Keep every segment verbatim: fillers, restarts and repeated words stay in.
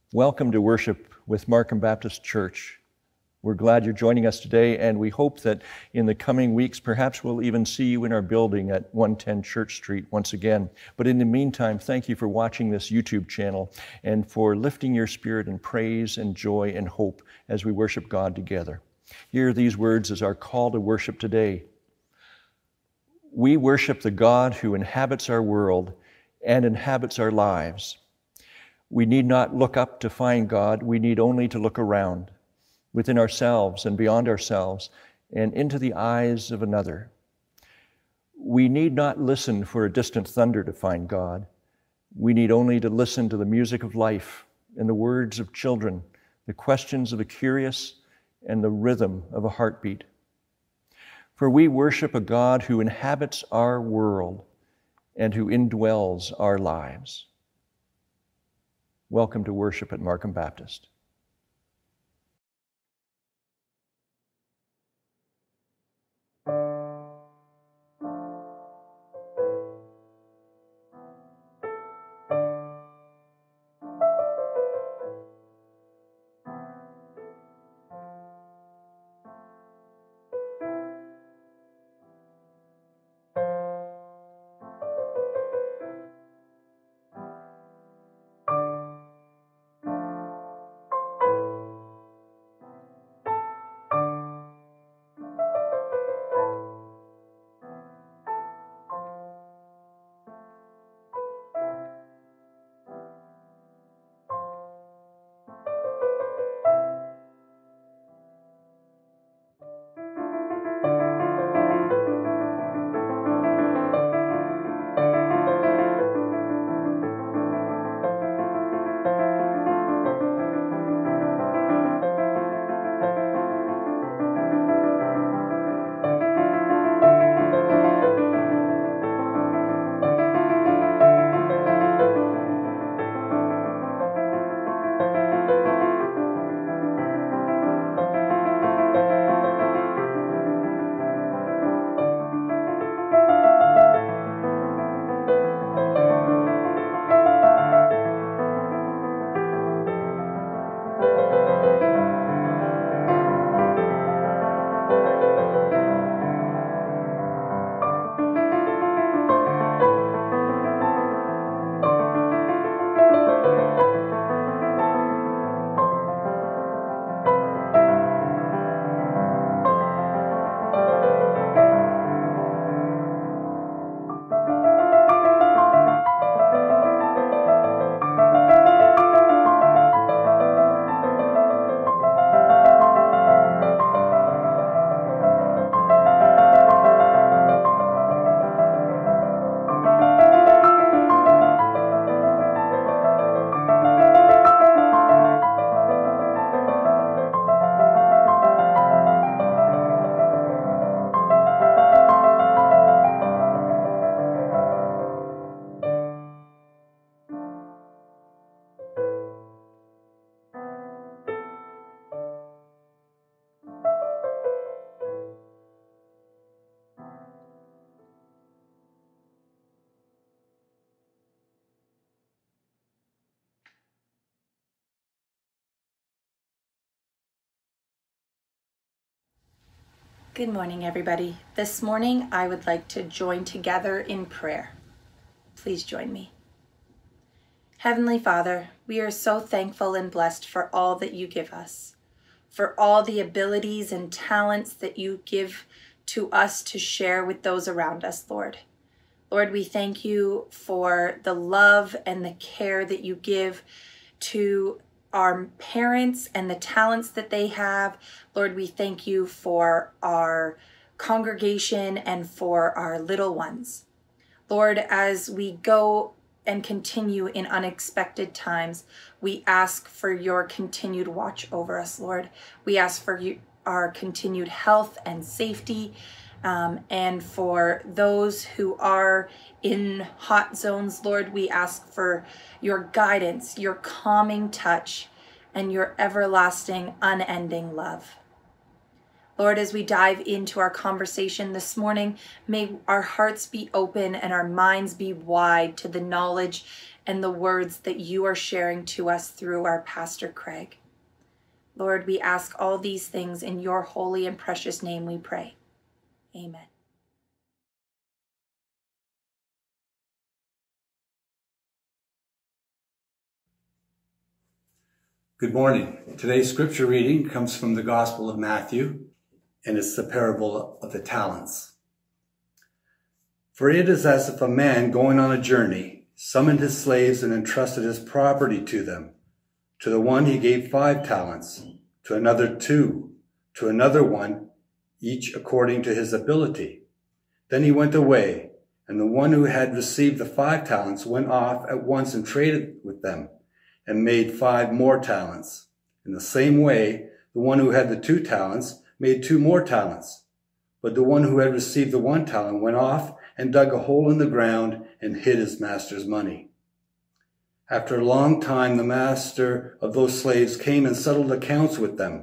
Welcome to worship with Markham Baptist Church. We're glad you're joining us today, and we hope that in the coming weeks, perhaps we'll even see you in our building at one ten Church Street once again. But in the meantime, thank you for watching this YouTube channel and for lifting your spirit in praise and joy and hope as we worship God together. Hear these words as our call to worship today. We worship the God who inhabits our world and inhabits our lives. We need not look up to find God. We need only to look around, within ourselves and beyond ourselves, and into the eyes of another. We need not listen for a distant thunder to find God. We need only to listen to the music of life and the words of children, the questions of the curious, and the rhythm of a heartbeat. For we worship a God who inhabits our world and who indwells our lives. Welcome to worship at Markham Baptist. Good morning, everybody. This morning, I would like to join together in prayer. Please join me. Heavenly Father, we are so thankful and blessed for all that you give us, for all the abilities and talents that you give to us to share with those around us, Lord. Lord, we thank you for the love and the care that you give to our parents and the talents that they have. Lord, we thank you for our congregation and for our little ones. Lord, as we go and continue in unexpected times, we ask for your continued watch over us, Lord. We ask for you, our continued health and safety, um, and for those who are in hot zones, Lord, we ask for your guidance, your calming touch, and your everlasting, unending love. Lord, as we dive into our conversation this morning, may our hearts be open and our minds be wide to the knowledge and the words that you are sharing to us through our Pastor Craig. Lord, we ask all these things in your holy and precious name we pray. Amen. Good morning. Today's scripture reading comes from the Gospel of Matthew, and it's the parable of the talents. For it is as if a man going on a journey summoned his slaves and entrusted his property to them. To the one he gave five talents, to another two, to another one, each according to his ability. Then he went away, and the one who had received the five talents went off at once and traded with them, and made five more talents. In the same way, the one who had the two talents made two more talents. But the one who had received the one talent went off and dug a hole in the ground and hid his master's money. After a long time, the master of those slaves came and settled accounts with them.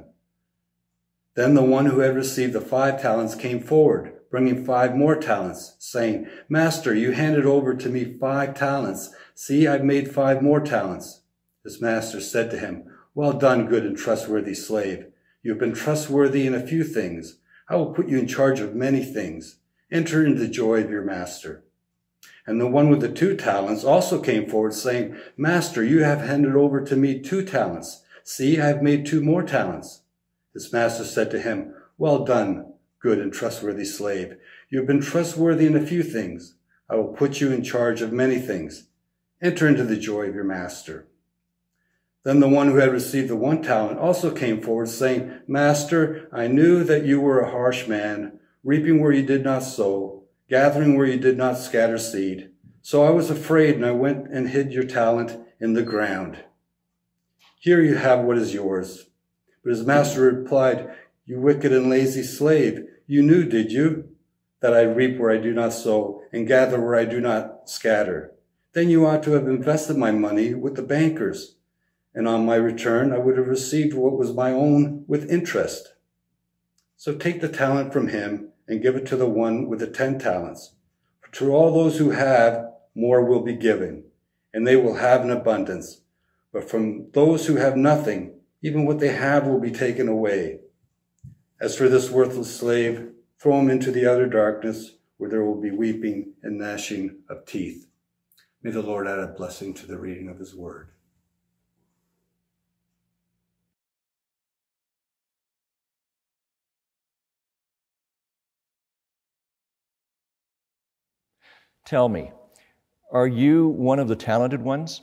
Then the one who had received the five talents came forward, bringing five more talents, saying, Master, you handed over to me five talents. See, I've made five more talents. His master said to him, Well done, good and trustworthy slave. You have been trustworthy in a few things. I will put you in charge of many things. Enter into the joy of your master. And the one with the two talents also came forward, saying, Master, you have handed over to me two talents. See, I have made two more talents. His master said to him, Well done, good and trustworthy slave. You have been trustworthy in a few things. I will put you in charge of many things. Enter into the joy of your master. Then the one who had received the one talent also came forward, saying, Master, I knew that you were a harsh man, reaping where you did not sow, gathering where you did not scatter seed. So I was afraid, and I went and hid your talent in the ground. Here you have what is yours. But his master replied, You wicked and lazy slave, you knew, did you, that I reap where I do not sow, and gather where I do not scatter? Then you ought to have invested my money with the bankers, and on my return I would have received what was my own with interest. So take the talent from him and give it to the one with the ten talents. For to all those who have, more will be given, and they will have an abundance. But from those who have nothing, even what they have will be taken away. As for this worthless slave, throw him into the outer darkness, where there will be weeping and gnashing of teeth. May the Lord add a blessing to the reading of his word. Tell me, are you one of the talented ones?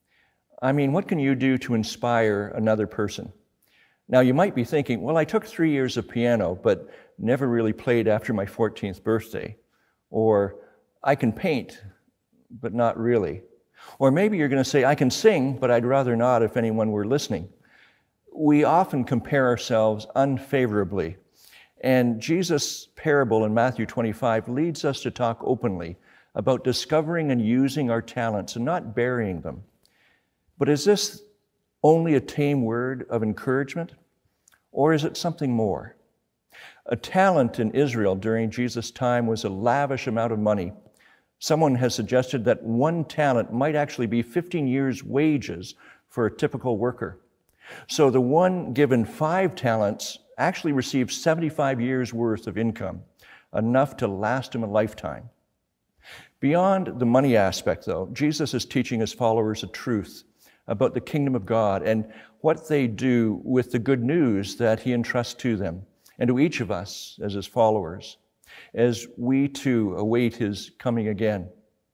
I mean, what can you do to inspire another person? Now, you might be thinking, well, I took three years of piano, but never really played after my fourteenth birthday. Or, I can paint, but not really. Or maybe you're going to say, I can sing, but I'd rather not if anyone were listening. We often compare ourselves unfavorably. And Jesus' parable in Matthew twenty-five leads us to talk openly about discovering and using our talents and not burying them. But is this only a tame word of encouragement, or is it something more? A talent in Israel during Jesus' time was a lavish amount of money. Someone has suggested that one talent might actually be fifteen years' wages for a typical worker. So the one given five talents actually received seventy-five years' worth of income, enough to last him a lifetime. Beyond the money aspect, though, Jesus is teaching his followers a truth about the kingdom of God and what they do with the good news that he entrusts to them and to each of us as his followers, as we too await his coming again.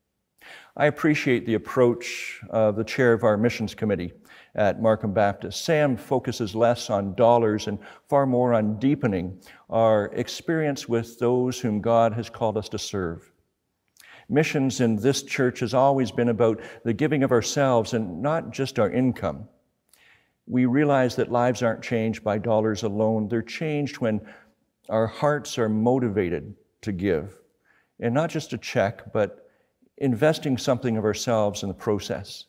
I appreciate the approach of the chair of our missions committee at Markham Baptist. Sam focuses less on dollars and far more on deepening our experience with those whom God has called us to serve. Missions in this church has always been about the giving of ourselves and not just our income. We realize that lives aren't changed by dollars alone. They're changed when our hearts are motivated to give. And not just a check, but investing something of ourselves in the process.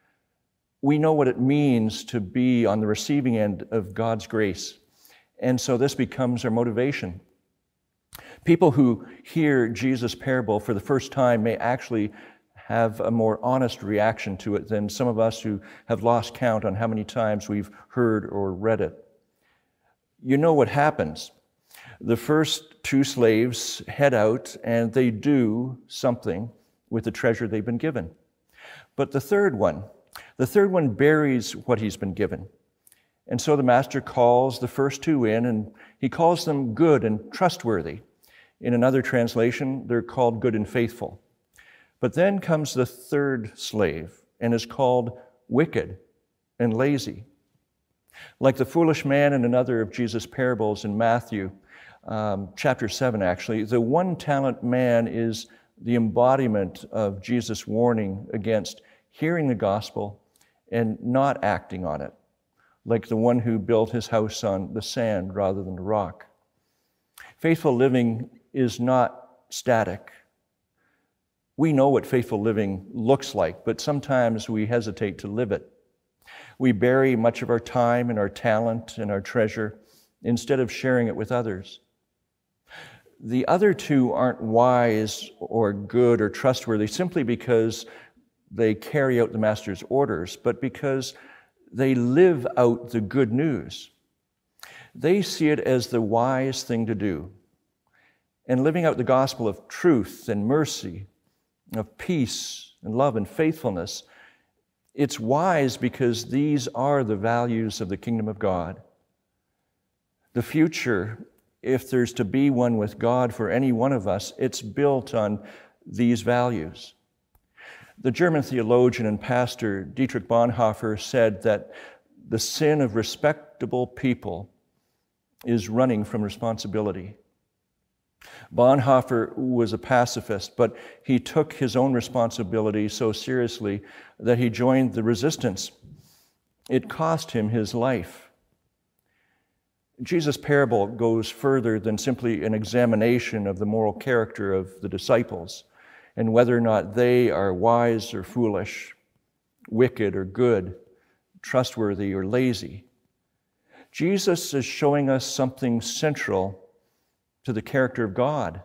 We know what it means to be on the receiving end of God's grace. And so this becomes our motivation. People who hear Jesus' parable for the first time may actually have a more honest reaction to it than some of us who have lost count on how many times we've heard or read it. You know what happens. The first two slaves head out and they do something with the treasure they've been given. But the third one, the third one buries what he's been given. And so the master calls the first two in, and he calls them good and trustworthy. In another translation, they're called good and faithful. But then comes the third slave and is called wicked and lazy. Like the foolish man in another of Jesus' parables in Matthew, um, chapter seven actually, the one-talent man is the embodiment of Jesus' warning against hearing the gospel and not acting on it, like the one who built his house on the sand rather than the rock. Faithful living is not static. We know what faithful living looks like, but sometimes we hesitate to live it. We bury much of our time and our talent and our treasure instead of sharing it with others. The other two aren't wise or good or trustworthy simply because they carry out the master's orders, but because they live out the good news. They see it as the wise thing to do. And living out the gospel of truth and mercy, of peace and love and faithfulness, it's wise because these are the values of the kingdom of God. The future, if there's to be one with God for any one of us, it's built on these values. The German theologian and pastor Dietrich Bonhoeffer said that the sin of respectable people is running from responsibility. Bonhoeffer was a pacifist, but he took his own responsibility so seriously that he joined the resistance. It cost him his life. Jesus' parable goes further than simply an examination of the moral character of the disciples and whether or not they are wise or foolish, wicked or good, trustworthy or lazy. Jesus is showing us something central to the character of God.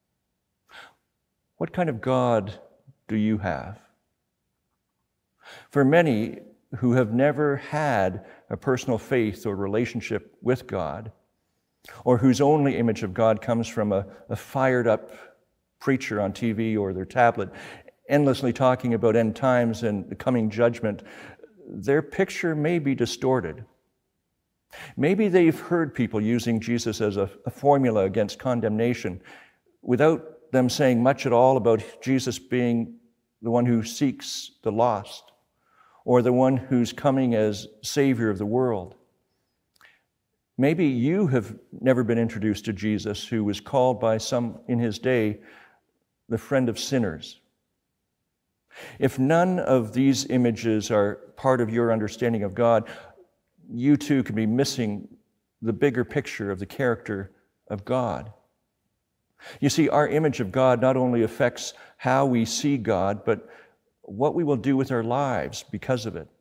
What kind of God do you have? For many who have never had a personal faith or relationship with God, or whose only image of God comes from a, a fired-up preacher on T V or their tablet, endlessly talking about end times and the coming judgment, their picture may be distorted. Maybe they've heard people using Jesus as a, a formula against condemnation without them saying much at all about Jesus being the one who seeks the lost or the one who's coming as Savior of the world. Maybe you have never been introduced to Jesus, who was called by some in his day the friend of sinners. If none of these images are part of your understanding of God, you too can be missing the bigger picture of the character of God. You see, our image of God not only affects how we see God, but what we will do with our lives because of it.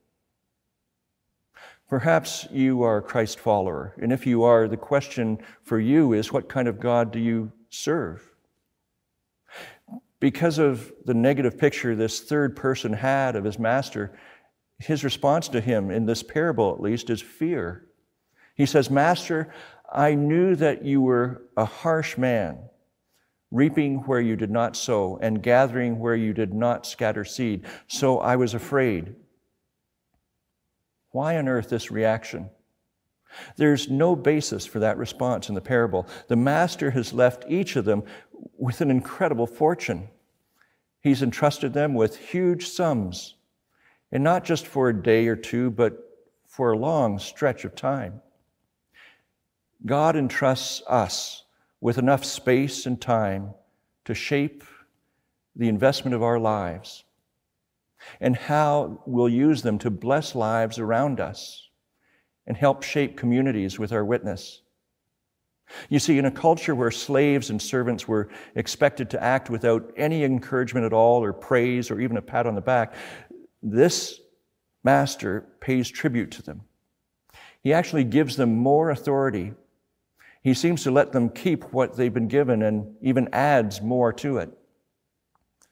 Perhaps you are a Christ follower, and if you are, the question for you is, what kind of God do you serve? Because of the negative picture this third person had of his master, his response to him, in this parable at least, is fear. He says, "Master, I knew that you were a harsh man, reaping where you did not sow and gathering where you did not scatter seed, so I was afraid." Why on earth this reaction? There's no basis for that response in the parable. The master has left each of them with an incredible fortune. He's entrusted them with huge sums, and not just for a day or two, but for a long stretch of time. God entrusts us with enough space and time to shape the investment of our lives and how we'll use them to bless lives around us and help shape communities with our witness. You see, in a culture where slaves and servants were expected to act without any encouragement at all or praise or even a pat on the back, this master pays tribute to them. He actually gives them more authority. He seems to let them keep what they've been given and even adds more to it.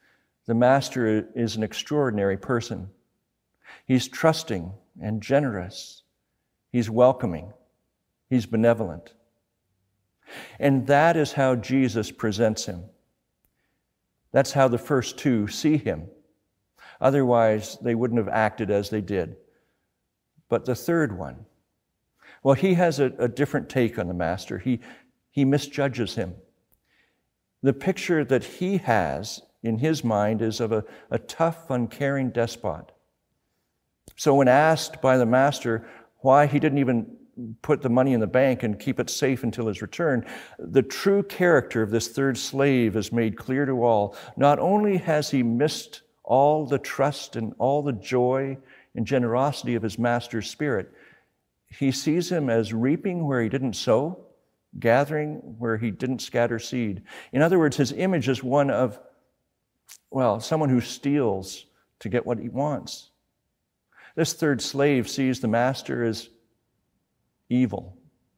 The Master is an extraordinary person. He's trusting and generous. He's welcoming. He's benevolent. And that is how Jesus presents him. That's how the first two see him. Otherwise, they wouldn't have acted as they did. But the third one, well, he has a, a different take on the Master. He, he misjudges him. The picture that he has in his mind is of a, a tough, uncaring despot. So when asked by the Master why he didn't even put the money in the bank and keep it safe until his return, the true character of this third slave is made clear to all. Not only has he missed all the trust and all the joy and generosity of his Master's spirit, he sees him as reaping where he didn't sow, gathering where he didn't scatter seed. In other words, his image is one of, well, someone who steals to get what he wants. This third slave sees the Master as evil.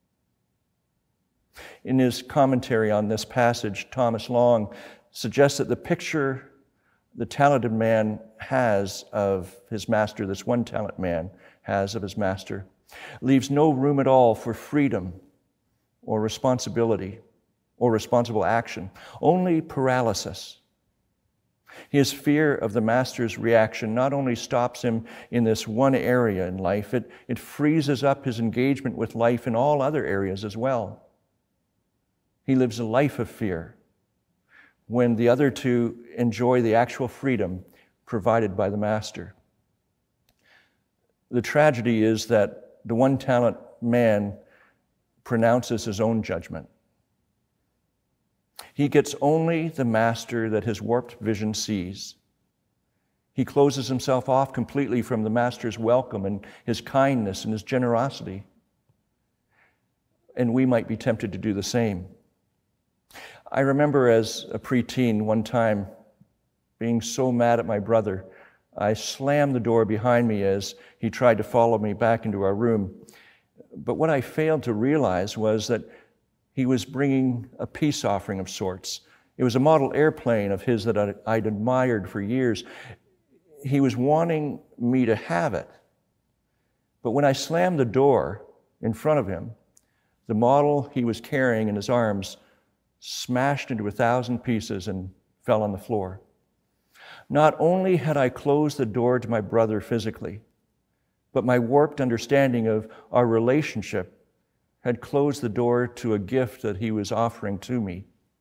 In his commentary on this passage, Thomas Long suggests that the picture the talented man has of his Master, this one talent man has of his Master, leaves no room at all for freedom or responsibility or responsible action, only paralysis. His fear of the Master's reaction not only stops him in this one area in life, it, it freezes up his engagement with life in all other areas as well. He lives a life of fear when the other two enjoy the actual freedom provided by the Master. The tragedy is that the one talent man pronounces his own judgment. He gets only the Master that his warped vision sees. He closes himself off completely from the Master's welcome and his kindness and his generosity. And we might be tempted to do the same. I remember as a preteen one time being so mad at my brother, I slammed the door behind me as he tried to follow me back into our room. But what I failed to realize was that he was bringing a peace offering of sorts. It was a model airplane of his that I'd admired for years. He was wanting me to have it. But when I slammed the door in front of him, the model he was carrying in his arms smashed into a thousand pieces and fell on the floor. Not only had I closed the door to my brother physically, but my warped understanding of our relationship had closed the door to a gift that he was offering to me.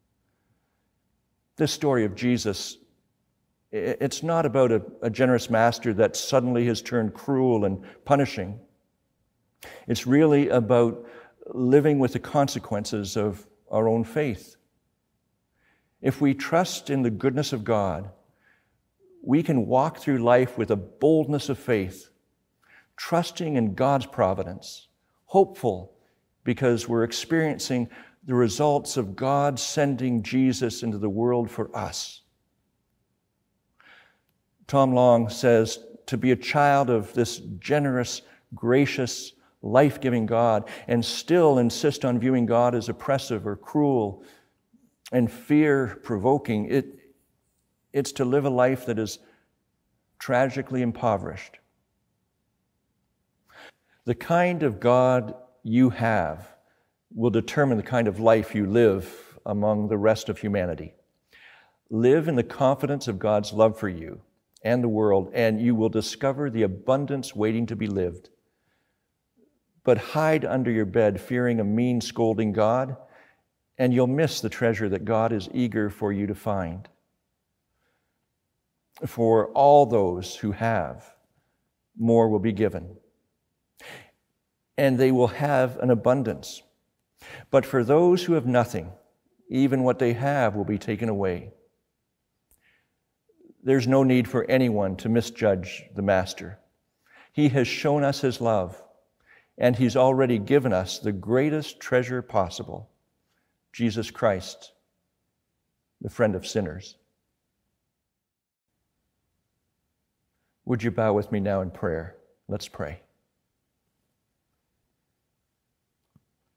This story of Jesus, it's not about a, a generous Master that suddenly has turned cruel and punishing. It's really about living with the consequences of our own faith. If we trust in the goodness of God, we can walk through life with a boldness of faith, trusting in God's providence, hopeful because we're experiencing the results of God sending Jesus into the world for us. Tom Long says, to be a child of this generous, gracious, life-giving God and still insist on viewing God as oppressive or cruel and fear-provoking, it, it's to live a life that is tragically impoverished. The kind of God you have will determine the kind of life you live among the rest of humanity. Live in the confidence of God's love for you and the world, and you will discover the abundance waiting to be lived. But hide under your bed, fearing a mean, scolding God, and you'll miss the treasure that God is eager for you to find. For all those who have, more will be given, and they will have an abundance. But for those who have nothing, even what they have will be taken away. There's no need for anyone to misjudge the Master. He has shown us his love, and he's already given us the greatest treasure possible, Jesus Christ, the friend of sinners. Would you bow with me now in prayer? Let's pray.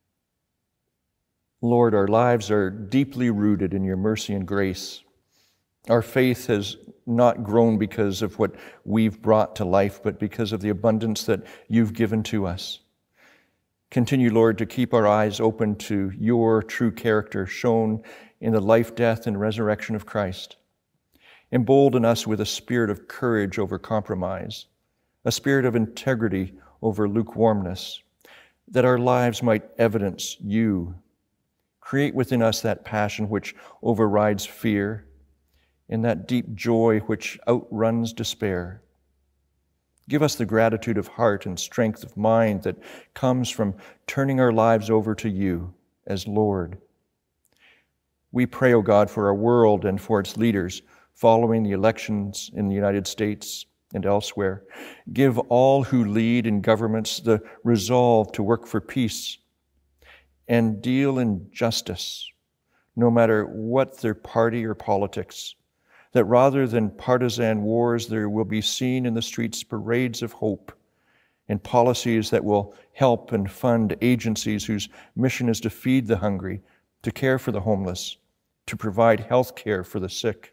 Lord, our lives are deeply rooted in your mercy and grace. Our faith has not grown because of what we've brought to life, but because of the abundance that you've given to us. Continue, Lord, to keep our eyes open to your true character shown in the life, death, and resurrection of Christ. Embolden us with a spirit of courage over compromise, a spirit of integrity over lukewarmness, that our lives might evidence you. Create within us that passion which overrides fear, and that deep joy which outruns despair. Give us the gratitude of heart and strength of mind that comes from turning our lives over to you as Lord. We pray, O God, for our world and for its leaders following the elections in the United States and elsewhere. Give all who lead in governments the resolve to work for peace and deal in justice, no matter what their party or politics, that rather than partisan wars, there will be seen in the streets parades of hope and policies that will help and fund agencies whose mission is to feed the hungry, to care for the homeless, to provide health care for the sick.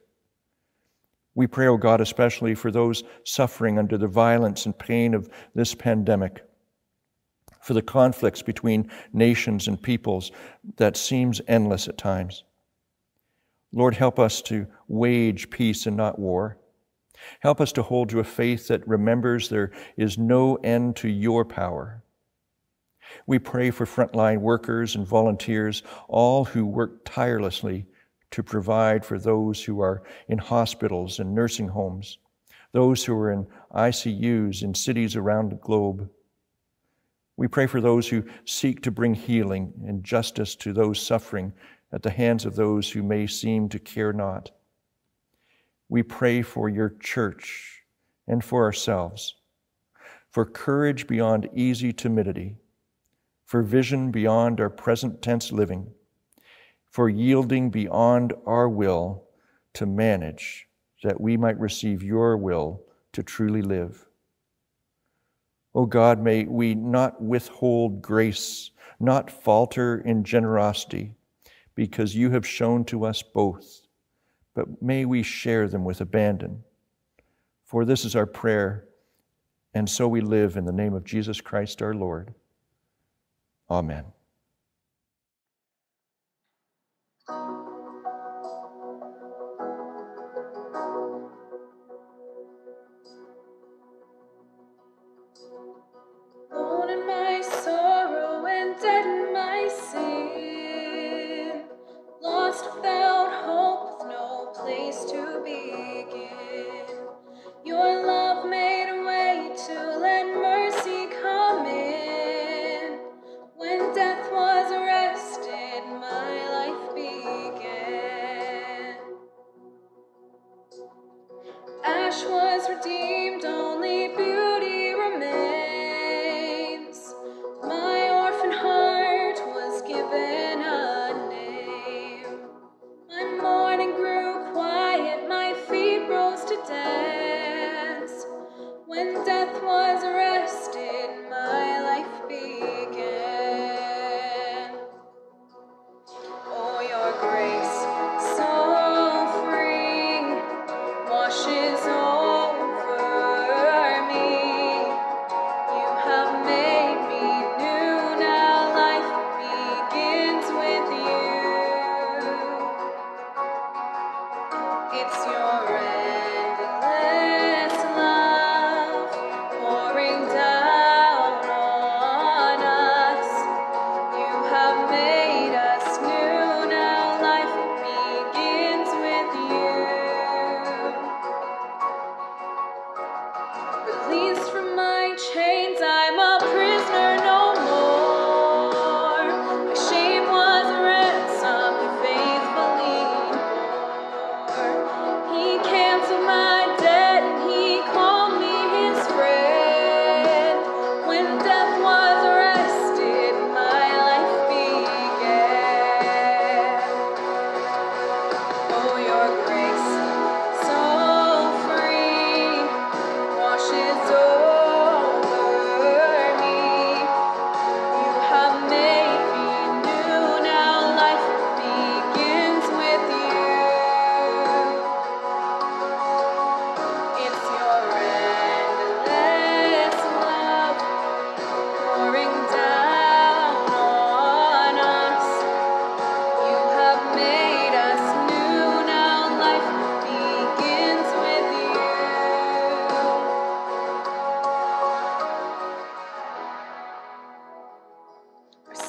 We pray, O God, especially for those suffering under the violence and pain of this pandemic, for the conflicts between nations and peoples that seems endless at times. Lord, help us to wage peace and not war. Help us to hold to a faith that remembers there is no end to your power. We pray for frontline workers and volunteers, all who work tirelessly to provide for those who are in hospitals and nursing homes, those who are in I C Us in cities around the globe. We pray for those who seek to bring healing and justice to those suffering at the hands of those who may seem to care not. We pray for your church and for ourselves, for courage beyond easy timidity, for vision beyond our present tense living, for yielding beyond our will to manage, that we might receive your will to truly live. O God, may we not withhold grace, not falter in generosity, because you have shown to us both, but may we share them with abandon. For this is our prayer, and so we live in the name of Jesus Christ our Lord. Amen. Alone in my sorrow and dead in my sin, lost without hope with no place to begin. Your love made a way to let mercy come in. When death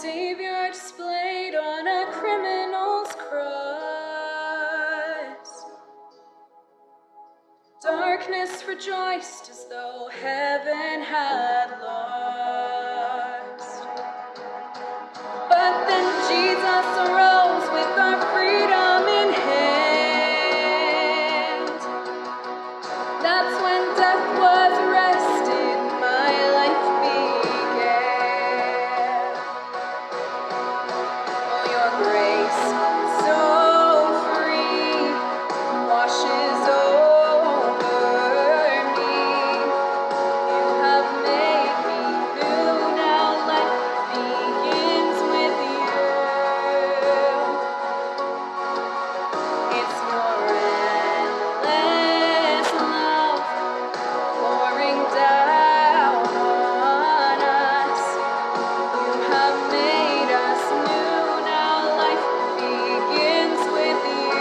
Savior displayed on a criminal's cross. Darkness rejoiced as though heaven had lost. But then Jesus arose with our freedom in hand. That's when death was arrested, my life began. Oh, your grace so free washes over me. You have made me new, now life begins with you. It's your endless love pouring down on us. You have made us new, now life begins with you.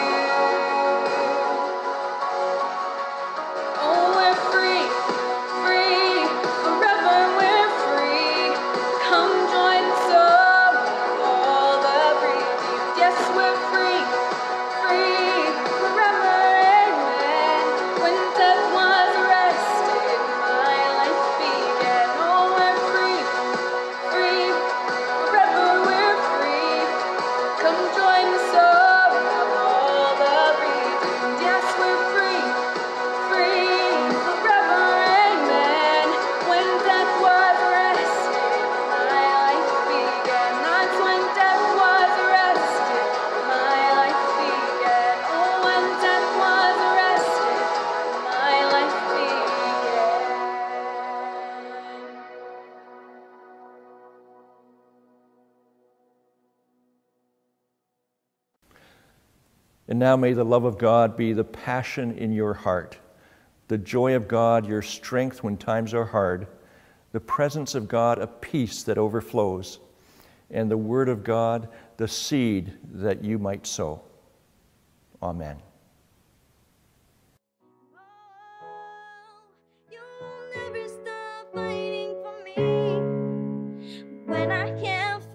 Oh, we're free, free, forever we're free. Come join the song of all the redeemed. Yes, we're free, free, forever, amen. When death was arrested, my life began. Oh, we're free, free, forever we're free. Come join the song of all the redeemed. Yes, we're free, free, forever, amen. When death was arrested, my life began. That's when death was arrested, my life began. Oh, when death was arrested, my life began. And now may the love of God be the passion in your heart, the joy of God your strength when times are hard, the presence of God a peace that overflows, and the word of God the seed that you might sow. Amen. You'll never stop fighting for me when I can't